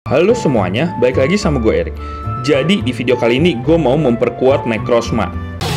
Halo semuanya, balik lagi sama gue Erik. Jadi di video kali ini gue mau memperkuat Necrozma.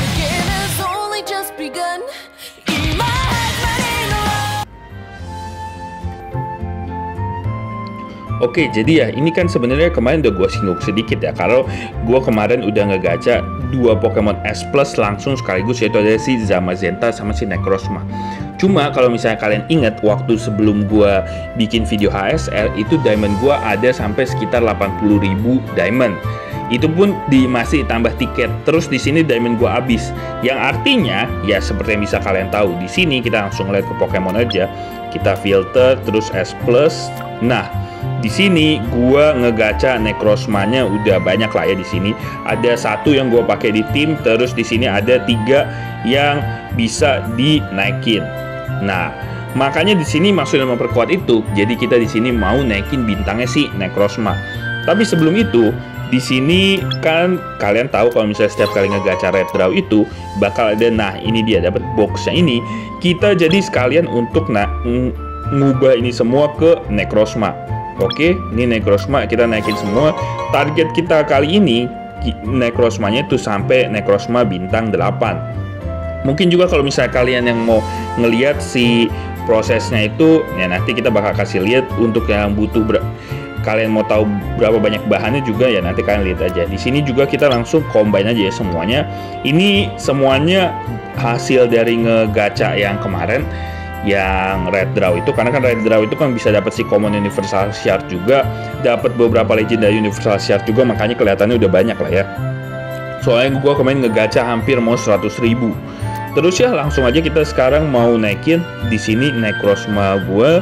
Oke, jadi ya ini kan sebenarnya kemarin udah gue singgung sedikit ya, kalau gue kemarin udah ngegacha 2 Pokemon S Plus langsung sekaligus, yaitu ada si Zamazenta sama si Necrozma. Cuma kalau misalnya kalian ingat waktu sebelum gue bikin video HSL itu diamond gue ada sampai sekitar 80.000 diamond. Itu pun masih tambah tiket. Terus di sini diamond gue habis. Yang artinya ya seperti yang bisa kalian tahu, di sini kita langsung lihat ke Pokemon aja. Kita filter terus S Plus. Nah, di sini gua ngegacha Necrozma-nya udah banyak lah ya di sini. Ada 1 yang gua pakai di tim, terus di sini ada 3 yang bisa dinaikin. Nah, makanya di sini maksudnya memperkuat itu. Jadi kita di sini mau naikin bintangnya si Necrozma. Tapi sebelum itu, di sini kan kalian tahu kalau misalnya setiap kali ngegacha red draw itu bakal ada, nah ini dia dapat boxnya ini. Kita jadi sekalian untuk ngubah ini semua ke Necrozma. Oke, ini Necrozma kita naikin semua. Target kita kali ini Necrozma-nya itu sampai Necrozma bintang 8. Mungkin juga kalau misalnya kalian yang mau ngelihat si prosesnya itu, ya nanti kita bakal kasih lihat. Untuk yang butuh kalian mau tahu berapa banyak bahannya juga, ya nanti kalian lihat aja. Di sini juga kita langsung combine aja ya semuanya. Ini semuanya hasil dari ngegacha yang kemarin, yang red draw itu, karena kan red draw itu kan bisa dapat si common universal shard juga, dapat beberapa legendary universal shard juga, makanya kelihatannya udah banyak lah ya. Soalnya gue kemarin ngegacha hampir mau 100.000. Terus ya langsung aja kita sekarang mau naikin di sini Necrozma gue.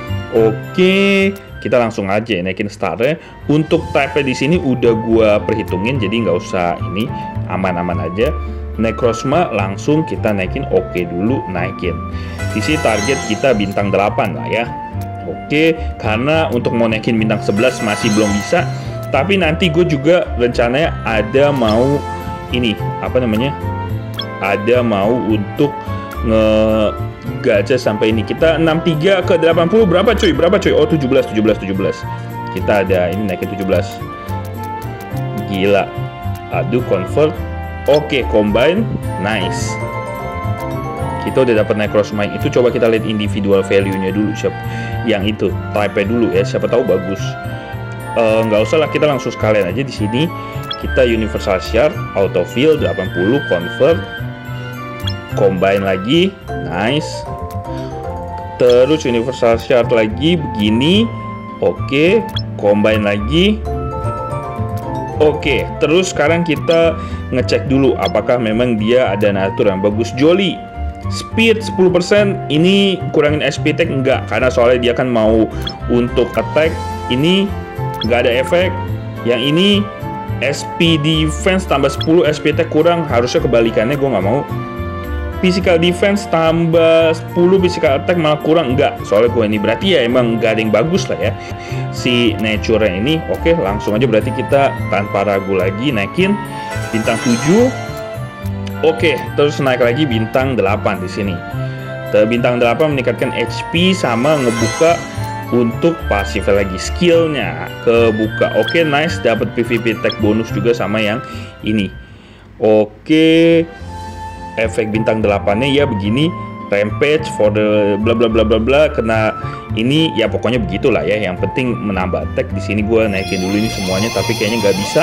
Oke, kita langsung aja naikin starnya. Untuk type di sini udah gue perhitungin, jadi nggak usah ini, aman-aman aja. Necrozma langsung kita naikin, oke dulu naikin. Di sini target kita bintang 8 lah ya. Oke, karena untuk mau naikin bintang 11 masih belum bisa. Tapi nanti gue juga rencananya ada mau ini, apa namanya? Ada mau untuk ngegacha sampai ini. Kita 63 ke 80 berapa cuy? Berapa cuy? Oh 17. Kita ada ini naikin 17. Gila. Aduh, convert. Oke, combine, nice. Kita udah dapat Necrozma itu. Coba kita lihat individual value-nya dulu, yang itu type-nya dulu ya, siapa tahu bagus. Nggak usah lah, kita langsung sekalian aja di sini. Kita universal shard, autofill 80, convert, combine lagi, nice. Terus universal shard lagi begini, oke, combine lagi. Oke, terus sekarang kita ngecek dulu apakah memang dia ada natur yang bagus. Jolly, speed 10%, ini kurangin SP tag enggak, karena soalnya dia kan mau untuk attack, ini nggak ada efek. Yang ini SP defense tambah 10, SP tag kurang, harusnya kebalikannya, gue nggak mau. Physical defense tambah 10, physical attack malah kurang, enggak, soalnya gue ini berarti ya emang gak ada yang bagus lah ya si nature ini. Oke, langsung aja berarti kita tanpa ragu lagi naikin bintang 7. Oke, terus naik lagi bintang 8 di sini. Bintang 8 meningkatkan HP sama ngebuka untuk pasif lagi, skillnya kebuka. Oke, nice, dapat PvP tag bonus juga sama yang ini. Oke, efek bintang 8-nya ya begini, rampage for the bla bla bla bla bla, kena ini ya pokoknya begitulah ya. Yang penting menambah attack. Di sini gue naikin dulu ini semuanya, tapi kayaknya nggak bisa.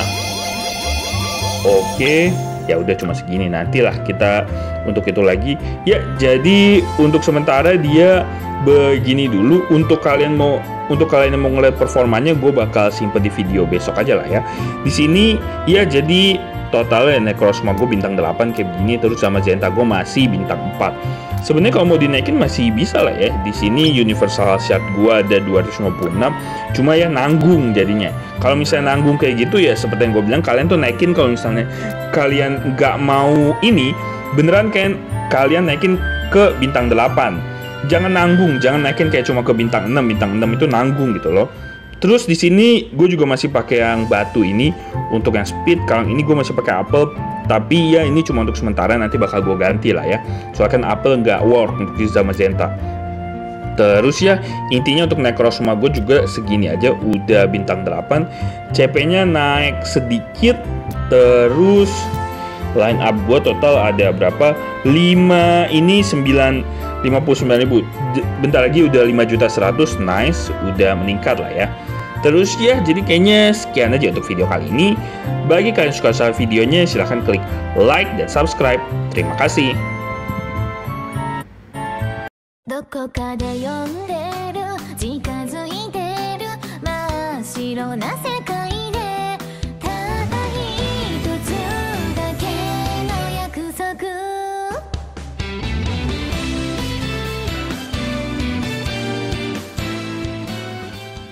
Oke, ya udah cuma segini, nantilah kita untuk itu lagi ya. Jadi untuk sementara dia begini dulu. Untuk kalian yang mau ngeliat performanya, gue bakal simpen di video besok aja lah ya. Di sini ya jadi totalnya Necrozma gue bintang 8 kayak begini, terus sama Zamazenta gue masih bintang 4. Sebenarnya kalau mau dinaikin masih bisa lah ya. Di sini universal shard gue ada 256, cuma ya nanggung jadinya. Kalau misalnya nanggung kayak gitu ya seperti yang gue bilang, kalian tuh naikin kalau misalnya kalian nggak mau ini, beneran kan kalian naikin ke bintang 8. Jangan nanggung, jangan naikin kayak cuma ke bintang 6. Bintang 6 itu nanggung gitu loh. Terus di sini gue juga masih pakai yang batu ini untuk yang speed. Kalau ini gue masih pakai apel, tapi ya ini cuma untuk sementara, nanti bakal gue ganti lah ya. Soalnya kan apel nggak work untuk Zamazenta. Terus ya, intinya untuk Necrozma gue juga segini aja, udah bintang 8. CP-nya naik sedikit, terus line up gue total ada berapa? 5 ini 59.000. Bentar lagi udah 5.100.000, nice, udah meningkat lah ya. Terus ya, jadi kayaknya sekian aja untuk video kali ini. Bagi kalian yang suka sama videonya, silahkan klik like dan subscribe. Terima kasih. どこかで呼んでる近づいてる真っ白な世界